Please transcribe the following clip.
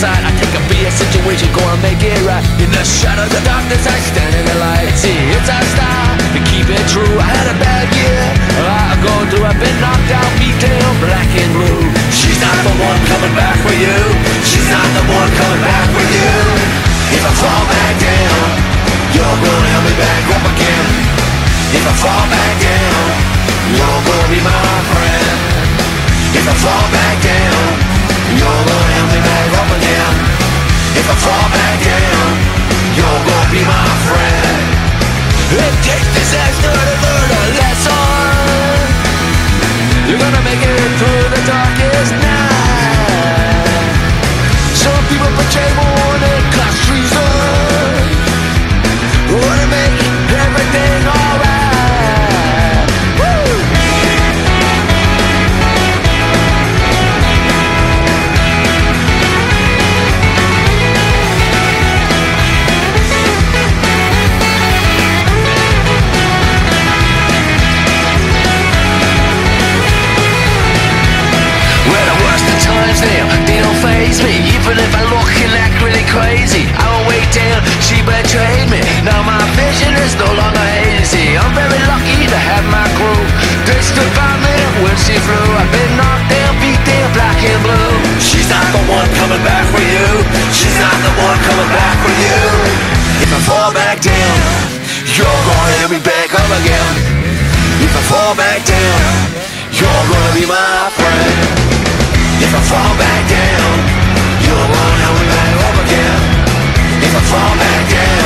sight. I think I'll be a situation, gonna make it right. In the shadow of the darkness, I stand in the light. See, it's our style to keep it true. I had a bad year, I go through. I've been knocked out, beat down, black and blue. She's not the one coming back for you. She's not the one coming back for you. If I fall back down, you're gonna help me back up again. If I fall back down, you're gonna be my friend. If I fall back down, you're gonna help me back up again. If I fall back down, you're gonna be my friend. It takes disaster to learn a lesson. You're gonna make it through the darkest night. Some people betray more than cost treason. Wanna make everything alright. Woo! They don't faze me, even if I look and act really crazy. I won't wait till she betrayed me. Now my vision is no longer hazy. I'm very lucky to have my crew. They stood by me when she flew. I've been knocked down, beat down, black and blue. She's not the one coming back for you. She's not the one coming back for you. If I fall back down, you're gonna help me back up again. If I fall back down, you're gonna be my friend. If I fall back down, you're gonna help me back up again. If I fall back down,